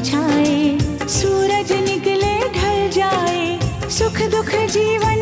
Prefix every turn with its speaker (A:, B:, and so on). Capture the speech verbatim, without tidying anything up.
A: छाए, सूरज निकले ढल जाए, सुख दुख जीवन